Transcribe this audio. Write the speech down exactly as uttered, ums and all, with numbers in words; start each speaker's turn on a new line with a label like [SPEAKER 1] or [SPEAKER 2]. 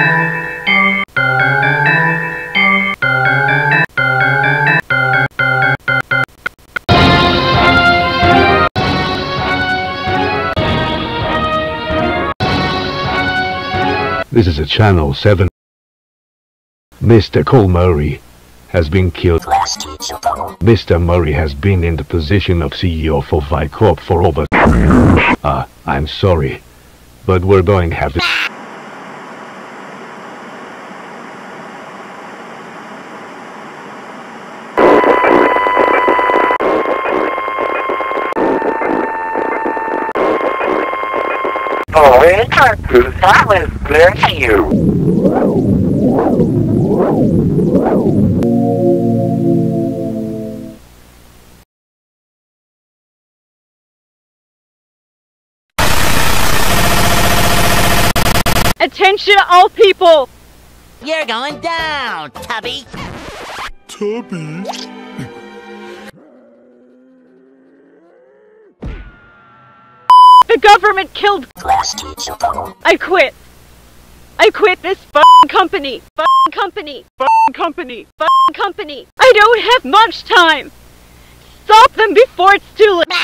[SPEAKER 1] This is a Channel seven. Mister Cole Murray has been killed. Mister Murray has been in the position of C E O for Y T P for over... Ah, uh, I'm sorry, but we're going to have to...
[SPEAKER 2] Oh, really? That was good to you.
[SPEAKER 3] Attention all people!
[SPEAKER 4] You're going down, Tubby!
[SPEAKER 5] Tubby?
[SPEAKER 3] The government killed... I quit. I quit this f***ing company. F***ing company. F***ing company. F***ing company. I don't have much time. Stop them before it's too late.